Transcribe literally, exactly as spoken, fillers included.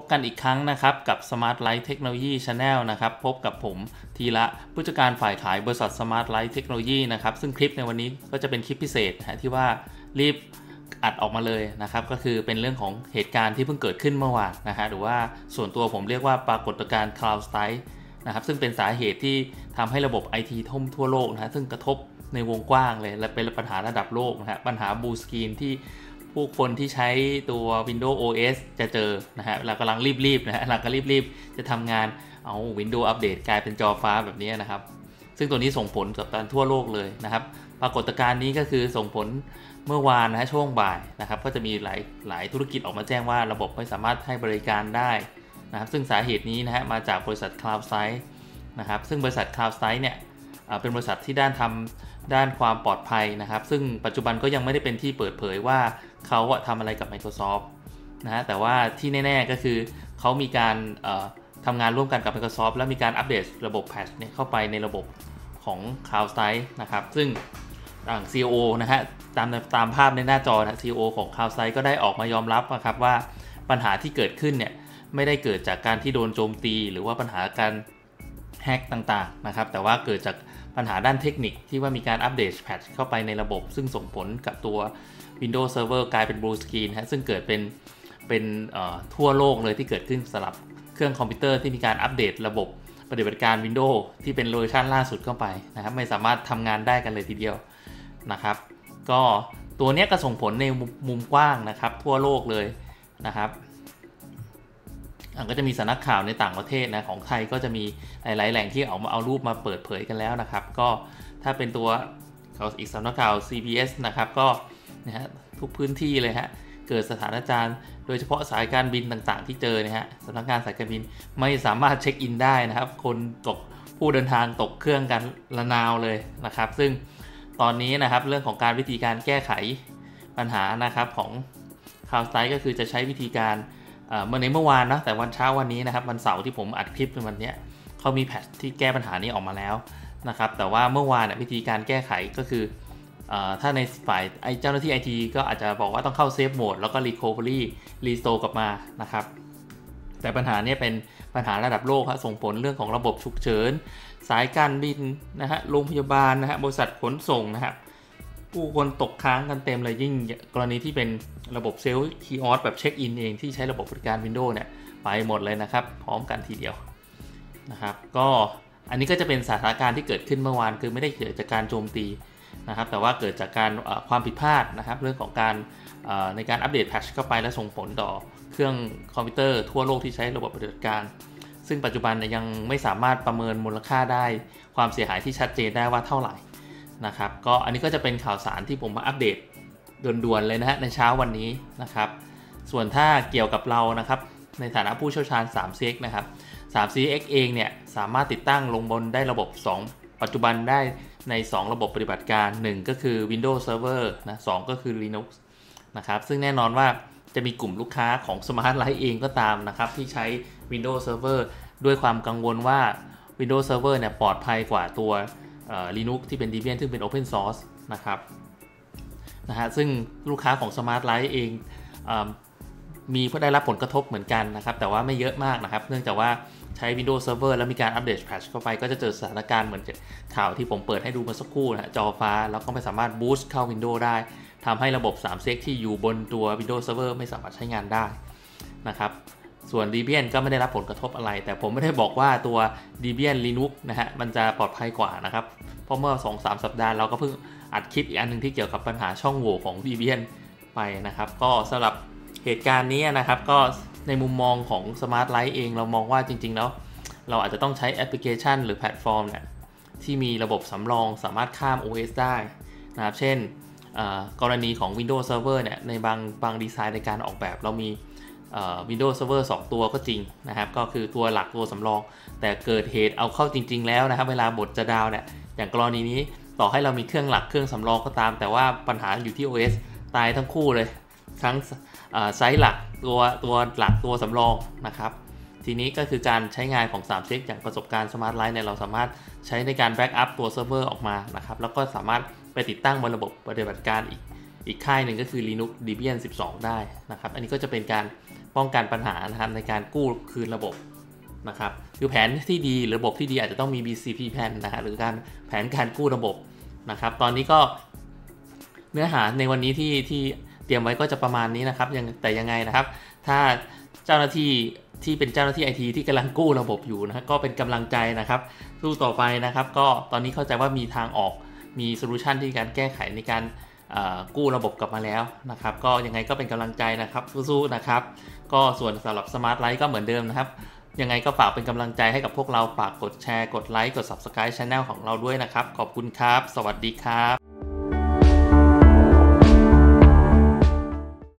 กันอีกครั้งนะครับกับ Smart Light Technology Channel นะครับพบกับผมธีระผู้จัดการฝ่ายขายบริษัท Smart Light Technology นะครับซึ่งคลิปในวันนี้ก็จะเป็นคลิปพิเศษนะที่ว่ารีบอัดออกมาเลยนะครับก็คือเป็นเรื่องของเหตุการณ์ที่เพิ่งเกิดขึ้นเมื่อวานนะฮะหรือว่าส่วนตัวผมเรียกว่าปรากฏการณ์ Cloud Strike นะครับซึ่งเป็นสาเหตุที่ทำให้ระบบ ไอ ที ท่วมทั่วโลกนะฮะซึ่งกระทบในวงกว้างเลยและเป็นปัญหาระดับโลกนะฮะปัญหา Blue Screen ที่ผู้คนที่ใช้ตัว Windows โอ เอส จะเจอนะฮะเรากำลังรีบๆนะฮะเราก็รีบๆจะทำงานเอา Windows อัปเดตกลายเป็นจอฟ้าแบบนี้นะครับซึ่งตัวนี้ส่งผลกับการทั่วโลกเลยนะครับปรากฏการณ์นี้ก็คือส่งผลเมื่อวานนะฮะช่วงบ่ายนะครับก็จะมีหลายหลายธุรกิจออกมาแจ้งว่าระบบไม่สามารถให้บริการได้นะครับซึ่งสาเหตุนี้นะฮะมาจากบริษัท CloudStrike นะครับซึ่งบริษัท CloudStrike เนี่ยเป็นบริษัทที่ด้านทำด้านความปลอดภัยนะครับซึ่งปัจจุบันก็ยังไม่ได้เป็นที่เปิดเผยว่าเขาทำอะไรกับ Microsoft นะฮะแต่ว่าที่แน่ๆก็คือเขามีการทำงานร่วมกันกับ Microsoft และมีการอัปเดตระบบแพทช์เนี่ยเข้าไปในระบบของ CloudStrike นะครับซึ่งทาง ซี อี โอ นะฮะตามตามภาพในหน้าจอนะ ซี อี โอ ของ CloudStrike ก็ได้ออกมายอมรับนะครับว่าปัญหาที่เกิดขึ้นเนี่ยไม่ได้เกิดจากการที่โดนโจมตีหรือว่าปัญหาการแฮกต่างๆนะครับแต่ว่าเกิดจากปัญหาด้านเทคนิคที่ว่ามีการอัปเดตแพทช์เข้าไปในระบบซึ่งส่งผลกับตัว Windows Server กลายเป็น Blue Screen ฮะซึ่งเกิดเป็นเป็นทั่วโลกเลยที่เกิดขึ้นสำหรับเครื่องคอมพิวเตอร์ที่มีการอัปเดตระบบปฏิบัติการ Windows ที่เป็นเวอร์ชันล่าสุดเข้าไปนะครับไม่สามารถทำงานได้กันเลยทีเดียวนะครับก็ตัวนี้ก็ส่งผลในมุมกว้างนะครับทั่วโลกเลยนะครับก็จะมีสำนักข่าวในต่างประเทศนะของไทยก็จะมีหลายๆแหล่งที่เอามาเอารูปมาเปิดเผยกันแล้วนะครับก็ถ้าเป็นตัวอีกสำนักข่าว ซี บี เอส นะครับก็นะฮะทุกพื้นที่เลยฮะเกิดสถานการณ์โดยเฉพาะสายการบินต่างๆที่เจอเนี่ยฮะสำนักงานสายการบินไม่สามารถเช็คอินได้นะครับคนตกผู้เดินทางตกเครื่องกันระนาวเลยนะครับซึ่งตอนนี้นะครับเรื่องของการวิธีการแก้ไขปัญหานะครับของ CloudStrike ก็คือจะใช้วิธีการเมื่อในเมื่อวานนะแต่วันเช้าวันนี้นะครับวันเสาร์ที่ผมอัดคลิปในวันนี้เขามีแพทช์ที่แก้ปัญหานี้ออกมาแล้วนะครับแต่ว่าเมื่อวานวิธีการแก้ไขก็คือถ้าในฝ่ายเจ้าหน้าที่ ไอ ที ก็อาจจะบอกว่าต้องเข้าเซฟโหมดแล้วก็ Recovery Restore กลับมานะครับแต่ปัญหานี้เป็นปัญหาระดับโลกครับส่งผลเรื่องของระบบฉุกเฉินสายการบินนะฮะโรงพยาบาลนะฮะบริษัทขนส่งนะครับผู้คนตกค้างกันเต็มเลยยิ่งกรณีที่เป็นระบบเซลล์คีย์ออสแบบเช็คอินเองที่ใช้ระบบบริการ Windows เนี่ยไปหมดเลยนะครับพร้อมกันทีเดียวนะครับก็อันนี้ก็จะเป็นสถานการณ์ที่เกิดขึ้นเมื่อวานคือไม่ได้เกิดจากการโจมตีนะครับแต่ว่าเกิดจากการความผิดพลาดนะครับเรื่องของการในการอัปเดตแพทช์เข้าไปและส่งผลต่อเครื่องคอมพิวเตอร์ทั่วโลกที่ใช้ระบบปฏิบัติการซึ่งปัจจุบันยังไม่สามารถประเมินมูลค่าได้ความเสียหายที่ชัดเจนได้ว่าเท่าไหร่นะครับก็อันนี้ก็จะเป็นข่าวสารที่ผมมาอัปเดตด่วนๆเลยนะฮะในเช้าวันนี้นะครับส่วนถ้าเกี่ยวกับเรานะครับในฐานะผู้เชี่ยวชาญ ทรี ซี เอ็กซ์ นะครับ ทรี ซี เอ็กซ์ เองเนี่ยสามารถติดตั้งลงบนได้ระบบสองปัจจุบันได้ในสองระบบปฏิบัติการหนึ่งก็คือ Windows Server นะสองก็คือ Linux นะครับซึ่งแน่นอนว่าจะมีกลุ่มลูกค้าของ Smart Light เองก็ตามนะครับที่ใช้ Windows Server ด้วยความกังวลว่า Windows Server เนี่ยปลอดภัยกว่าตัวLinux ที่เป็น Debian ซึ่งเป็น Open Source นะครับนะฮะซึ่งลูกค้าของ Smart Light เองมีได้รับผลกระทบเหมือนกันนะครับแต่ว่าไม่เยอะมากนะครับเนื่องจากว่าใช้ Windows Server แล้วมีการอัปเดตแพทช์เข้าไปก็จะเจอสถานการณ์เหมือนข่าวที่ผมเปิดให้ดูเมื่อสักครู่นะจอฟ้าแล้วก็ไม่สามารถบูสต์เข้า Windows ได้ทำให้ระบบ ทรี ซี เอ็กซ์ ที่อยู่บนตัว Windows Server ไม่สามารถใช้งานได้นะครับส่วน Debian ก็ไม่ได้รับผลกระทบอะไรแต่ผมไม่ได้บอกว่าตัว Debian Linux นะฮะมันจะปลอดภัยกว่านะครับเพราะเมื่อ สองถึงสาม สัปดาห์เราก็เพิ่งอัดคลิปอีกอันนึงที่เกี่ยวกับปัญหาช่องโหว่ของ Debian ไปนะครับก็สำหรับเหตุการณ์นี้นะครับก็ในมุมมองของ Smart Light เองเรามองว่าจริงๆแล้วเราอาจจะต้องใช้แอปพลิเคชันหรือแพลตฟอร์มเนี่ยที่มีระบบสำรองสามารถข้าม โอ เอส ได้นะครับเช่นกรณีของ Windows Server เนี่ยในบางบางดีไซน์ในการออกแบบเรามี Windows Server สองตัวก็จริงนะครับก็คือตัวหลักตัวสำรองแต่เกิดเหตุเอาเข้าจริงๆแล้วนะครับเวลาบทจะดาวเนี่ยอย่างกรณีนี้ต่อให้เรามีเครื่องหลักเครื่องสำรองก็ตามแต่ว่าปัญหาอยู่ที่ โอ เอส ตายทั้งคู่เลยทั้งไซส์หลักตัวตัวหลักตัวสำรองนะครับทีนี้ก็คือการใช้งานของ ทรี ซี เอ็กซ์ อย่างประสบการณ์ Smart Light เนี่ยเราสามารถใช้ในการแบ็กอัพตัวเซิร์ฟเวอร์ออกมานะครับแล้วก็สามารถไปติดตั้งบนระบบปฏิบัติการอีกอีกค่ายหนึ่งก็คือ Linux Debian สิบสองได้นะครับอันนี้ก็จะเป็นการป้องกันปัญหานะครับในการกู้คืนระบบนะครับคือแผนที่ดีหรือระบบที่ดีอาจจะต้องมี บี ซี พี Plan นะฮะหรือการแผนการกู้ระบบนะครับตอนนี้ก็เนื้อหาในวันนี้ที่ที่เตรียมไว้ก็จะประมาณนี้นะครับยังแต่ยังไงนะครับถ้าเจ้าหน้าที่ที่เป็นเจ้าหน้าที่ ไอ ที ที่กำลังกู้ระบบอยู่นะก็เป็นกำลังใจนะครับสู้ต่อไปนะครับก็ตอนนี้เข้าใจว่ามีทางออกมีโซลูชันที่การแก้ไขในการกู้ระบบกลับมาแล้วนะครับก็ยังไงก็เป็นกำลังใจนะครับสู้ๆนะครับก็ส่วนสำหรับ Smart Light ก็เหมือนเดิมนะครับยังไงก็ฝากเป็นกำลังใจให้กับพวกเราฝากกดแชร์กดไลค์กด Subscribe Channel ของเราด้วยนะครับขอบคุณครับสวัสดีครับ